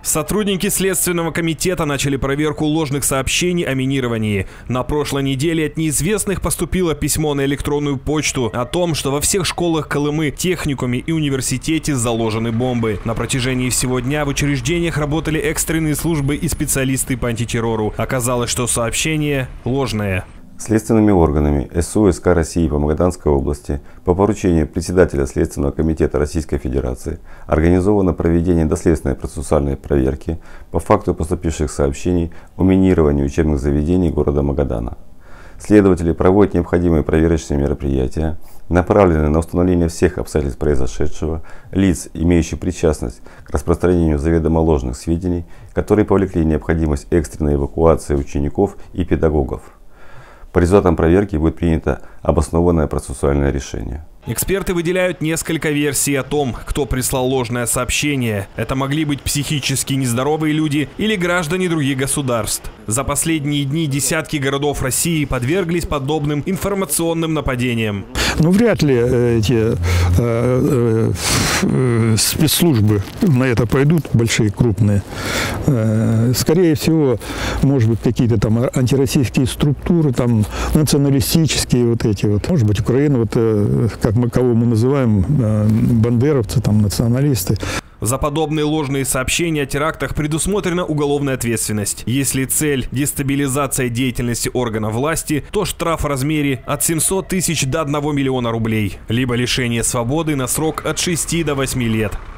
Сотрудники Следственного комитета начали проверку ложных сообщений о минировании. На прошлой неделе от неизвестных поступило письмо на электронную почту о том, что во всех школах Колымы, техникуме и университете заложены бомбы. На протяжении всего дня в учреждениях работали экстренные службы и специалисты по антитеррору. Оказалось, что сообщение ложное. Следственными органами СУ СК России по Магаданской области по поручению председателя Следственного комитета Российской Федерации организовано проведение доследственной процессуальной проверки по факту поступивших сообщений о минировании учебных заведений города Магадана. Следователи проводят необходимые проверочные мероприятия, направленные на установление всех обстоятельств произошедшего, лиц, имеющих причастность к распространению заведомо ложных сведений, которые повлекли необходимость экстренной эвакуации учеников и педагогов. По результатам проверки будет принято обоснованное процессуальное решение. Эксперты выделяют несколько версий о том, кто прислал ложное сообщение. Это могли быть психически нездоровые люди или граждане других государств. За последние дни десятки городов России подверглись подобным информационным нападениям. Ну, вряд ли эти спецслужбы на это пойдут, большие, крупные. Скорее всего, может быть, какие-то там антироссийские структуры, там националистические вот эти вот. Может быть, Украина, вот кого мы называем бандеровцы, там, националисты. За подобные ложные сообщения о терактах предусмотрена уголовная ответственность. Если цель – дестабилизация деятельности органов власти, то штраф в размере от 700 тысяч до 1 миллиона рублей, либо лишение свободы на срок от 6 до 8 лет.